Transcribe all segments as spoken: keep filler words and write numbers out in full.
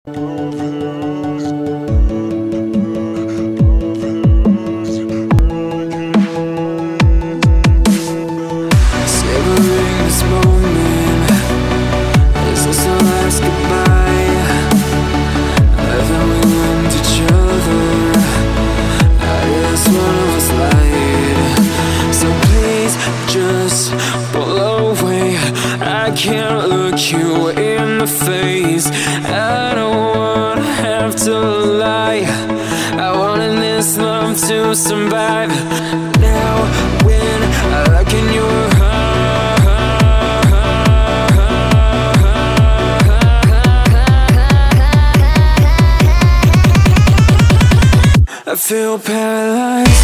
this moment, is this our last goodbye? Haven't we learned each other? I guess one of us lied. So please just pull away. I can't look you in the face. I don't wanna have to lie. I wanted this love to survive. Now when I look in your heart, I feel paralyzed.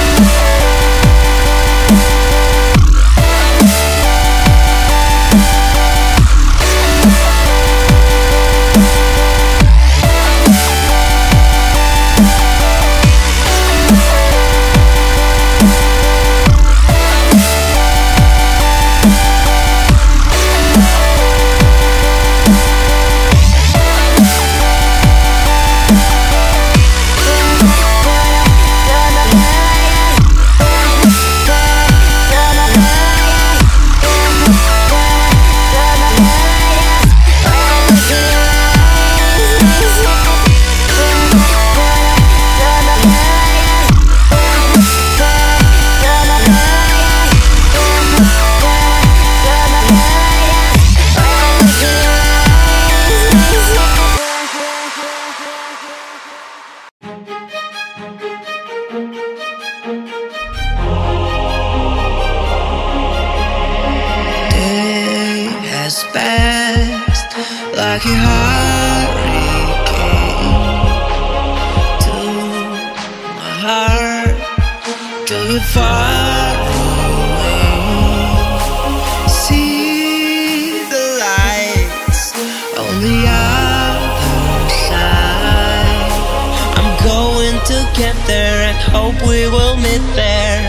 Passed like a hurricane to my heart, till you're far away. See the lights on the other side. I'm going to get there and hope we will meet there.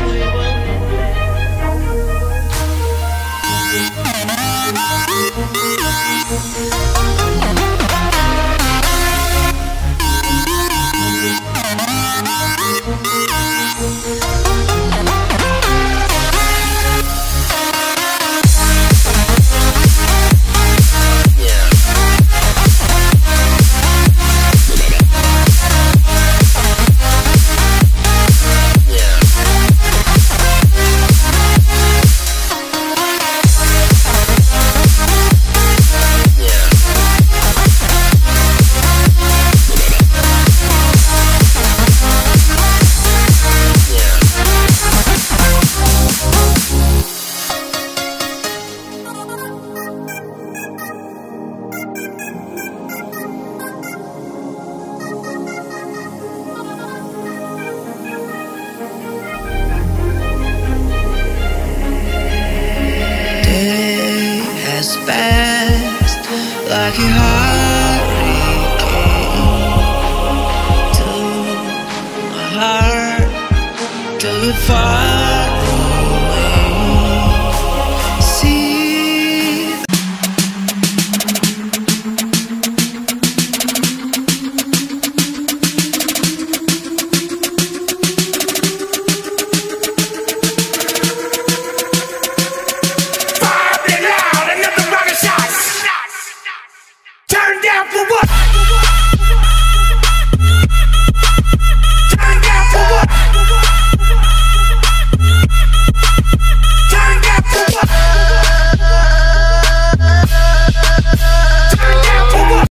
Passed like a hurricane to my heart, till you're far